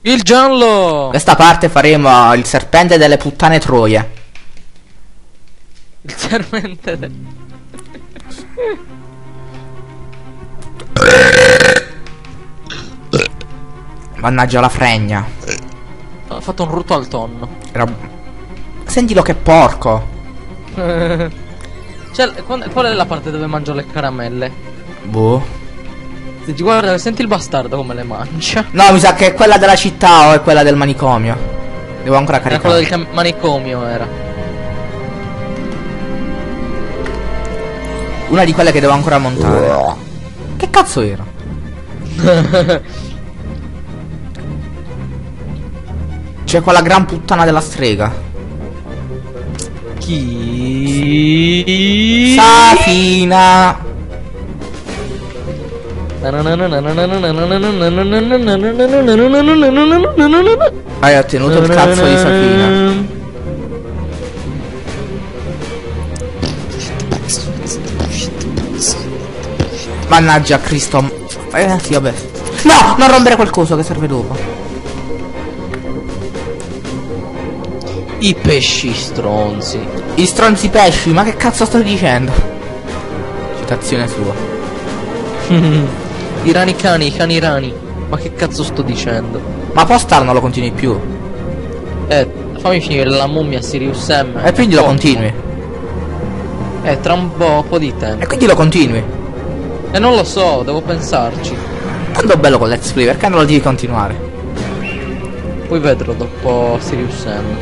Il giallo! Questa parte faremo il serpente delle puttane troie. Il serpente Mannaggia la fregna. ha fatto un rutto al tonno. Sentilo che porco. Cioè, qual è la parte dove mangio le caramelle? Boh. Senti, guarda, senti il bastardo come le mangia. No, mi sa che è quella della città o è quella del manicomio. Devo ancora Era quello caricare. del manicomio, era. Una di quelle che devo ancora montare. Che cazzo era? C'è quella gran puttana della strega. Chi? Safina. Hai ottenuto il cazzo di Safina. Mannaggia Cristo. Sì, vabbè. No, non rompere quel coso che serve dopo. I pesci stronzi. I stronzi pesci, ma che cazzo sto dicendo? Citazione sua. I rani cani, i cani rani. Ma che cazzo sto dicendo? Ma Postal non lo continui più. Fammi finire la mummia Sirius M. E quindi lo continui. Tra un po' di tempo. E quindi lo continui. E non lo so, devo pensarci. Tanto bello con Let's Play, perché non lo devi continuare? Poi vedrò dopo Sirius M.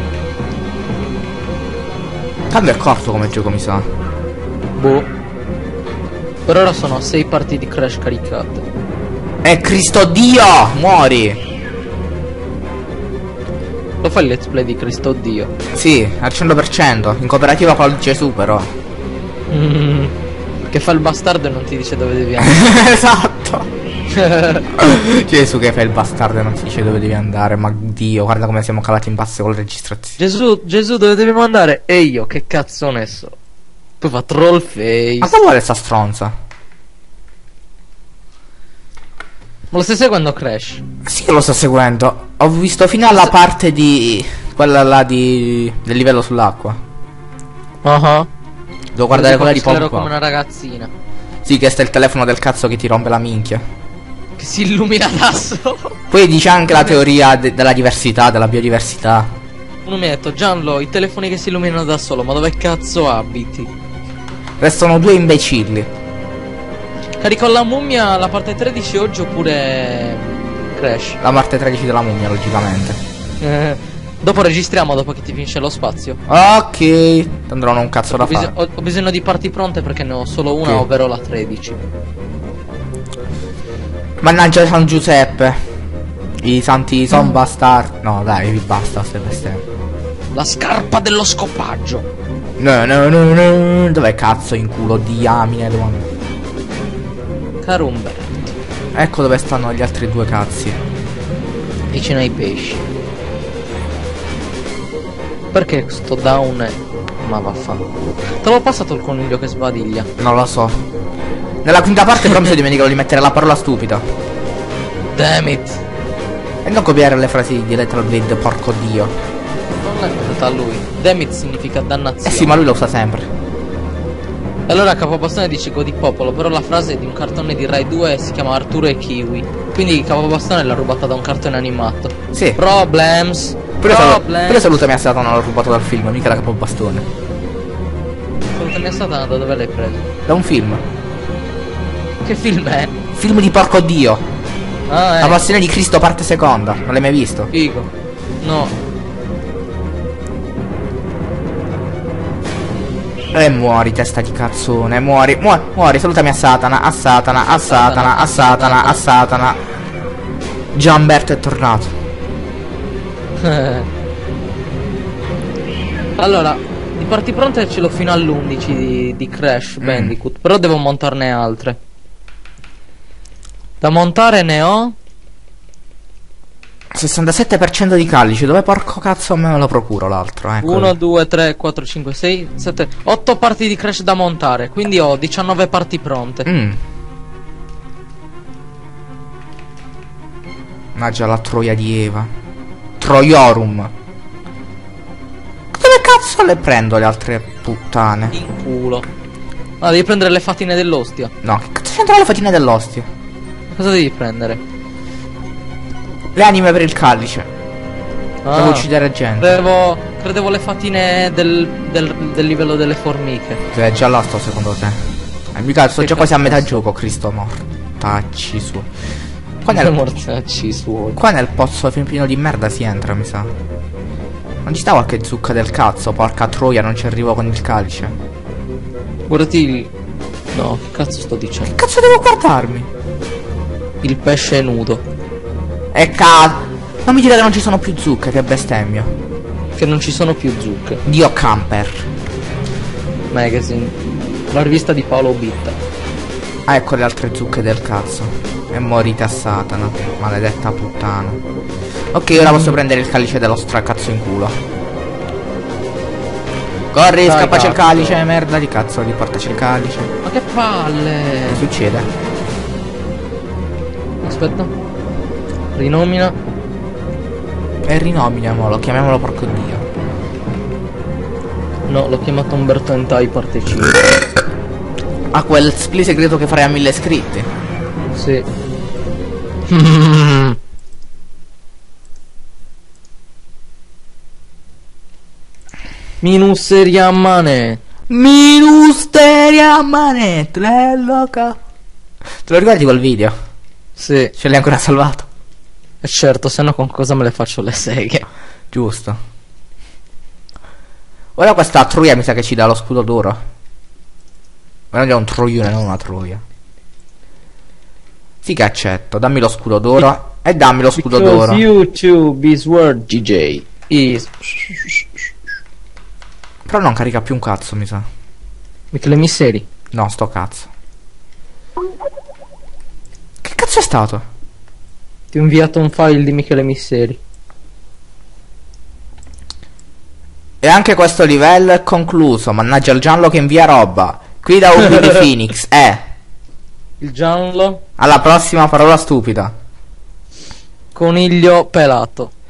Tanto è corto come gioco, mi sa. Boh. Per ora sono 6 partite di Crash caricate. Cristo Dio! Muori! Lo fai il let's play di Cristo Dio? Sì, al 100%. In cooperativa con Gesù, però. Che fa il bastardo e non ti dice dove devi andare. Esatto. Gesù che fa il bastardo e non ti dice dove devi andare. Ma Dio, guarda come siamo calati in basso con le registrazioni. Gesù dove dobbiamo andare? E io che cazzo ne so. Poi fa troll face. Ma che vuole sta stronza? Ma lo stai seguendo Crash? Sì che lo sto seguendo. Ho visto fino alla parte di... quella là del livello sull'acqua. Devo guardare quella di poco poco. come una ragazzina Sì, che sta il telefono del cazzo che ti rompe la minchia. che si illumina da solo. Poi dice anche la teoria della diversità, della biodiversità. Uno mi ha detto: Gianlo, i telefoni che si illuminano da solo, ma dove cazzo abiti? Restano due imbecilli. Carico la mummia la parte 13 oggi oppure Crash? La parte 13 della mummia, logicamente. Dopo registriamo, dopo che ti finisce lo spazio. Ok. Tanto non ho un cazzo da fare. Ho bisogno di parti pronte perché ne ho solo una, Ok. ovvero la 13. Mannaggia San Giuseppe. I santi son bastardi. No dai, vi basta ste bestemmie. La scarpa dello scopaggio. No. Dov'è cazzo in culo diamine dove... Caro Umberto, Ecco dove stanno gli altri due cazzi. vicino ai pesci. Perché sto down è... Ma vaffanculo. Te l'ho passato il coniglio che sbadiglia. Non lo so. Nella quinta parte però mi sono dimenticato di mettere la parola stupida. Damn it. E non copiare le frasi di Little Bit, porco dio. Non l'hai capita a lui. Damn it significa dannazione. Eh sì, ma lui lo usa sempre. E allora Capobastone dice Godi Popolo, però la frase è di un cartone di Rai 2 si chiama Arturo e Kiwi. Quindi Capobastone l'ha rubata da un cartone animato. Sì. Problems. Pure salutami a Satana, l'ho rubato dal film, mica da Capobastone. Salutami a Satana, da dove l'hai preso? Da un film. Che film è? Film di porco dio. Ah, La passione di Cristo parte seconda. Non l'hai mai visto? figo. No. E muori, testa di cazzone, muori, muori, salutami a Satana, a Satana, a Satana, a Satana, a Satana. Gianberto è tornato. Allora, di parti pronte ce l'ho fino all'11 di Crash Bandicoot, però devo montarne altre. Da montare ne ho 67% di callice, dove porco cazzo me lo procuro l'altro? Ecco. 1, 2, 3, 4, 5, 6, 7, 8 parti di Crash da montare, quindi ho 19 parti pronte. Mannaggia la troia di Eva. Troiorum. Dove cazzo le prendo le altre puttane? In culo. Ah, devi prendere le fatine dell'ostia. No, che cazzo c'entrano le fatine dell'ostia? Cosa devi prendere? Le anime per il calice. Ah, Devo uccidere gente. credevo le fatine del livello delle formiche. Cioè, già là sto secondo te. Mica sto già quasi a metà gioco, Cristo mortacci su. Qua mortacci suoi. Qua nel pozzo pieno di merda si entra, mi sa. Non ci sta qualche zucca del cazzo, porca troia, non ci arrivo con il calice. Guardati il... No, che cazzo sto dicendo? Che cazzo devo guardarmi? Il pesce nudo. E non mi dire che non ci sono più zucche, che bestemmio. Che non ci sono più zucche. Dio camper. Magazine. La rivista di Paolo Bitta. Ah, ecco le altre zucche del cazzo. E morite a Satana, maledetta puttana. Ok, ora posso prendere il calice dello stracazzo in culo. Corri, Dai, scappaci il cazzo. calice, merda di cazzo, riportaci il calice. Ma che palle! Che succede? Aspetta. Rinomina. E rinominiamolo, chiamiamolo porco dio. No, l'ho chiamato Umberto Entai parte 5. Ah, quel split segreto che farei a 1000 iscritti. Sì. Minus seria mane. Minusteria manetrello. Te lo ricordi quel video? Sì. Ce l'hai ancora salvato? E certo, se no con cosa me le faccio le seghe? Giusto. Ora questa troia mi sa che ci dà lo scudo d'oro. Ma non è un troione, non una troia. Sì che accetto, dammi lo scudo d'oro. E dammi lo scudo d'oro. YouTube is word DJ is... Però non carica più un cazzo, mi sa. Michele Misseri. No, sto cazzo. Che cazzo è stato? Ti ho inviato un file di Michele Misseri. E anche questo livello è concluso. Mannaggia il Gianlo che invia roba. Qui da Ubi di Phoenix. Il giallo. Alla prossima parola stupida. Coniglio pelato.